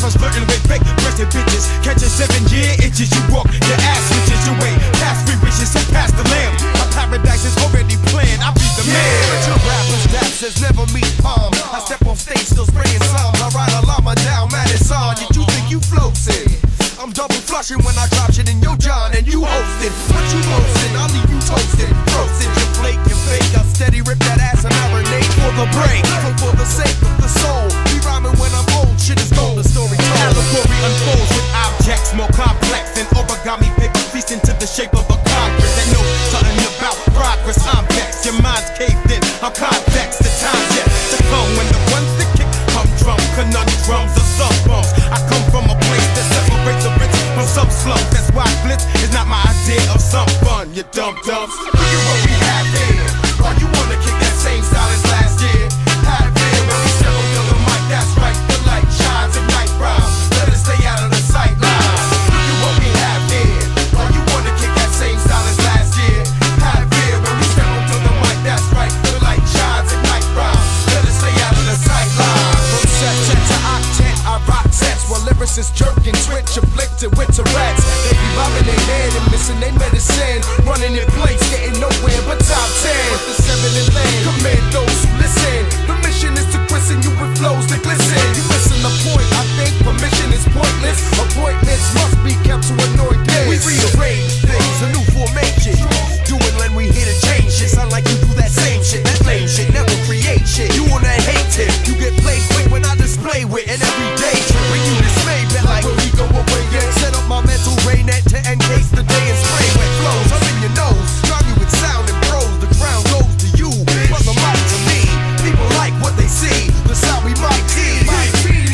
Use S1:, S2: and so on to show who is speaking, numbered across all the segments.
S1: was flirting with fake breasted bitches. Catching 7-year itches, you walk your ass switches. You ain't past 3 wishes, so pass the lamb. My paradise is already planned, I'll be the man.
S2: But your rappers, that says never meet palm. I step on stage, still spraying psalms. I ride a llama down Madison. Yet you think you floating? I'm double flushing when I drop shit in your John and you hosting. What you roasting? I'll leave you toasted. Roasted, you flake, you fake. I steady rip that ass and marinate for the break. So for the sake of the soul, we rhyming when I'm old. Shit is gold, the story told.
S1: Allegory unfolds with objects more complex than origami paper feasting to the shape of a Congress that knows something about progress. I'm vexed, your mind's caved in. I'm convex, the time's yet to come when the ones that kick humdrum conundrums or sub bumps. I come from a place that separates the rich from some slums. That's why blitz is not my idea of some fun. You dumb dumps.
S2: Look at what we have here. Why you wanna kick that same style as last year? Had it there when we step up to the mic. That's right, the light shines at night brown. Let us stay out of the sight line. Look at what we have here. Why you wanna kick that same style as last year? Had it there when we step up to the mic. That's right, the light shines at night brown. Let us stay out of the sight line. From set to octet, I rock sets while lyricists jerking, switch, afflicted with Tourette's. They be bobbing their head and missing their medicine, running in place, getting nowhere but top 10. With the 7 in land, commandos, listen. The mission is to christen you with flows that glisten. You missing the point, I think permission is pointless. Appointments must be kept to annoy kids. We rearrange things, a new formation. Doing when we here to change shit. Sound like you do that same shit, that lame shit, never create shit. You on that hate tip, you get played with when I display with. And every day trip when you dismay, bet like where we go away. Yeah, set up my mental ray net to encase the day and spray wet flows up in your nose. Drive you with sound and prose, the crown goes to you. Plus the mic to me, people like what they see. That's how we might team. Might team.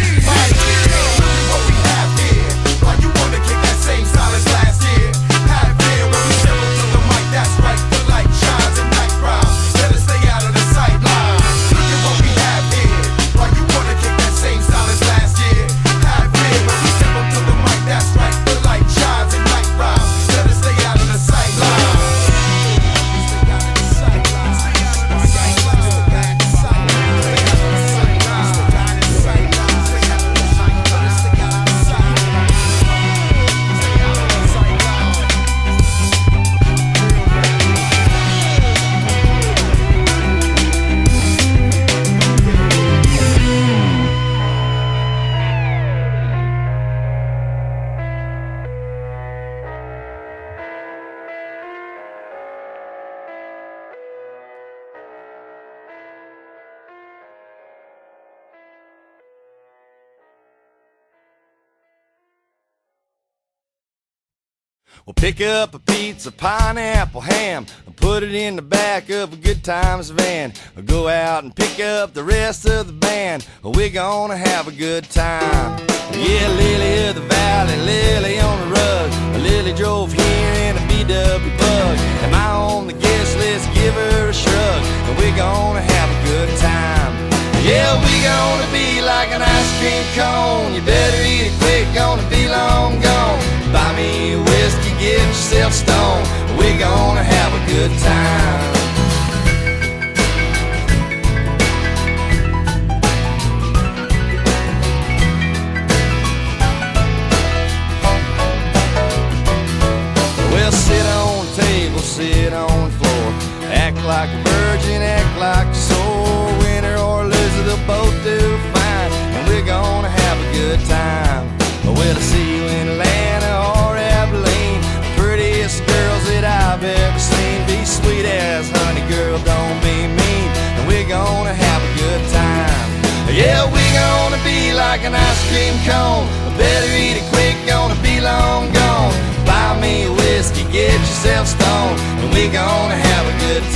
S2: Look at what we have here. Why you wanna kick that same style as last year? Had it there when we step up to the mic. That's right, the light shines at night brown. Let us stay out of the sight line. Look at what we have here. Why you wanna kick that same style as last year? Had it there when we step up to the mic. That's right, the light shines at night brown. Let us stay out of the sight line.
S3: We'll pick up a pizza, pineapple, ham, and put it in the back of a good times van. We'll go out and pick up the rest of the band. We're gonna have a good time. Yeah, Lily of the Valley, Lily on the rug. Lily drove here in a VW bug. Am I on the guest list? Give her a shrug. And we're gonna have a good time. Yeah, we're gonna be like an ice cream cone. You better eat it quick, gonna be long gone. Buy me a whiskey, get yourself stoned. We're gonna have a good time. Well, sit on the table, sit on the floor. Act like a virgin, act like a sore. Winner or loser, they'll both do fine. And we're gonna have a good time. Well, I'll see you in Atlanta or Abilene. The prettiest girls that I've ever seen. Be sweet as honey, girl, don't be mean. And we're gonna have a good time. Yeah, we're gonna be like an ice cream cone. Better eat it quick, gonna be long gone. Buy me a whiskey, get yourself stoned. And we're gonna have a good time.